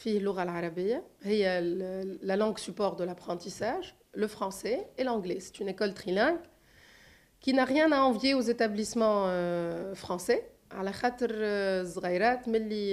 فيه اللغة العربية هي la langue support de l'apprentissage, le français et l'anglais. C'est une école trilingue qui n'a rien à envier aux établissements français. على خاطر الصغيرات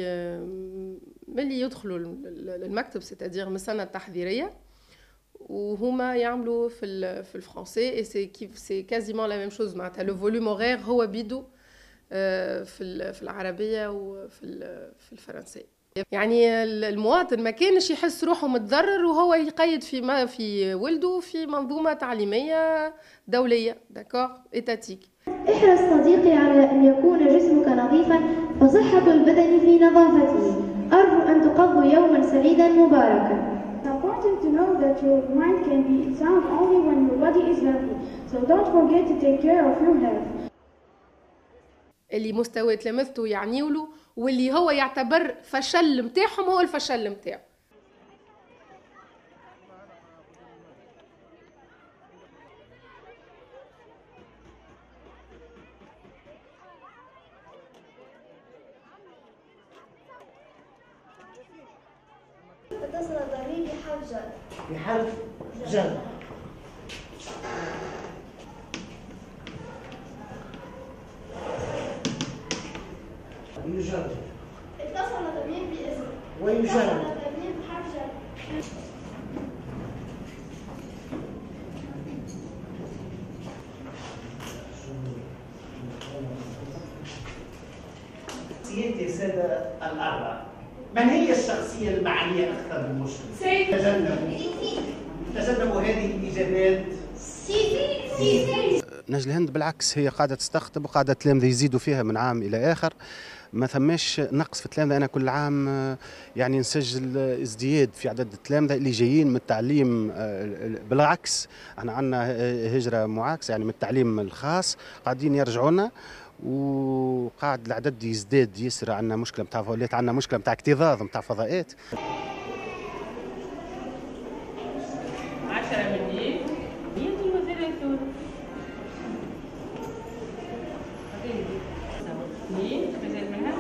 ملي يدخلوا المكتب c'est-à-dire من السنة التحضيرية وهما يعملوا في الفرنسي et c'est quasiment la même chose معناتها le volume horaire هو بيدو في العربية وفي الفرنسية. يعني المواطن ما كانش يحس روحه متضرر وهو يقيد في ولده في منظومة تعليمية دولية داكور ايتاتيك. احرص صديقي على أن يكون جسمك نظيفا فصحة البدن في نظافته. أرجو أن تقضوا يوما سعيدا مباركا. It's important to know that your mind can be sound only when your body is healthy. So don't forget to take care of your health. اللي مستوى تلامذته يعنيوا له واللي هو يعتبر فشل متاعهم هو الفشل متاعه. اتصل ضمير بحرف جر. بحرف جر. يجرد. اتصل ضمير باسم. ويجرد. اتصل ضمير بحرف جر. سيادة السادة الأربعة، من هي الشخصية المعنية أكثر بالمشكلة؟ تجنبوا هذه الإجابات. نجل الهند بالعكس هي قاعدة تستقطب وقاعدة التلامذة يزيدوا فيها من عام إلى آخر، ما ثماش نقص في التلامذة. أنا كل عام يعني نسجل ازدياد في عدد التلامذة اللي جايين من التعليم، بالعكس احنا عندنا هجرة معاكسة يعني من التعليم الخاص قاعدين يرجعونا وقاعد العدد يزداد يسرع. عندنا مشكلة نتاع ولات عندنا مشكلة نتاع اكتظاظ نتاع فضاءات. 10 مني يجي مثلا يكون اثنين مازال منها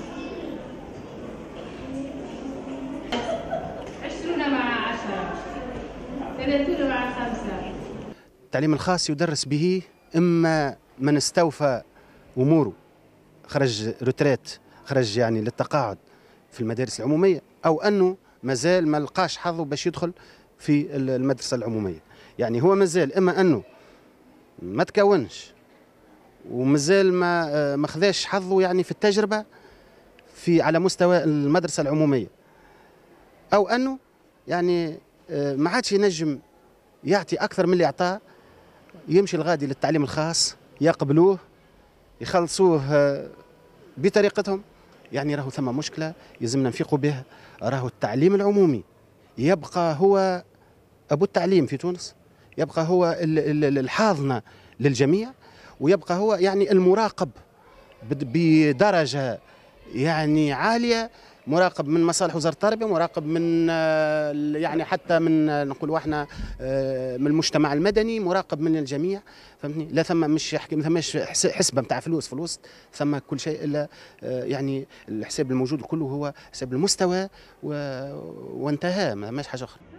20 مع 10 30 مع 5. التعليم الخاص يدرس به إما من استوفى أموره خرج روتريت خرج يعني للتقاعد في المدارس العمومية، أو أنه مازال ما لقاش حظه باش يدخل في المدرسة العمومية. يعني هو مازال إما أنه ما تكونش ومازال ما خذاش حظه يعني في التجربة في على مستوى المدرسة العمومية، أو أنه يعني ما عادش ينجم يعطي أكثر من اللي أعطاه، يمشي الغادي للتعليم الخاص يقبلوه يخلصوه بطريقتهم. يعني راهو ثم مشكلة يلزمنا نفيقوا بها. راهو التعليم العمومي يبقى هو أبو التعليم في تونس، يبقى هو الحاضنة للجميع، ويبقى هو يعني المراقب بدرجة يعني عالية، مراقب من مصالح وزارة التربية، مراقب من يعني حتى من نقولوا احنا من المجتمع المدني، مراقب من الجميع. فهمتني؟ لا ثم مش يحكي ما ثماش حسبة نتاع فلوس في الوسط، ثم كل شيء الا يعني الحساب الموجود كله هو حساب المستوى وانتهى، ما ثماش حاجة أخرى.